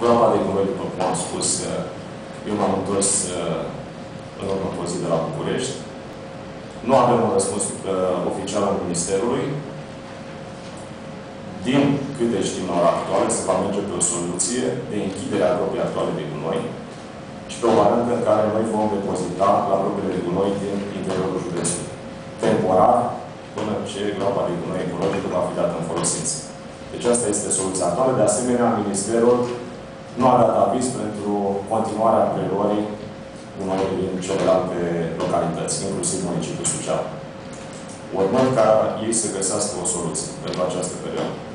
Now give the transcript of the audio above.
groapa de gunoi, după cum am spus, eu m-am întors în urmă cu o zi de la București. Nu avem un răspuns oficial al Ministerului. Din câte știm la ora actuală, se va merge pe o soluție de închidere a gropii actuale de gunoi și pe o variantă în care noi vom depozita la gropile de gunoi din interiorul județului. Temporar, până ce groapa de gunoi ecologică va fi dată în folosință. Deci asta este soluția actuală. De asemenea, Ministerul nu a dat aviz pentru continuarea preluării gunoiului din celelalte localități, inclusiv municipiul Suceava. Urmând ca ei să găsească o soluție pentru această perioadă.